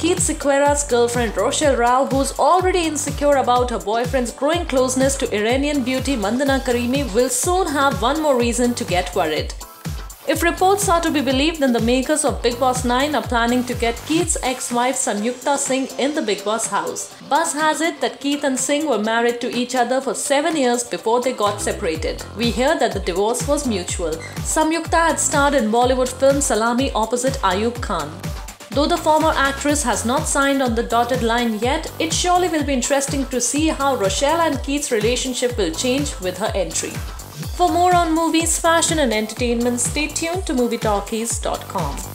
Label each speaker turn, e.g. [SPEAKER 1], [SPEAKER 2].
[SPEAKER 1] Keith Sequeira's girlfriend Rochelle Rao, who's already insecure about her boyfriend's growing closeness to Iranian beauty Mandana Karimi, will soon have one more reason to get worried. If reports are to be believed, then the makers of Bigg Boss 9 are planning to get Keith's ex-wife Samyukta Singh in the Bigg Boss house. Buzz has it that Keith and Singh were married to each other for 7 years before they got separated. We hear that the divorce was mutual. Samyukta had starred in Bollywood film Salami opposite Ayub Khan. Though the former actress has not signed on the dotted line yet, it surely will be interesting to see how Rochelle and Keith's relationship will change with her entry. For more on movies, fashion and entertainment, stay tuned to MovieTalkies.com.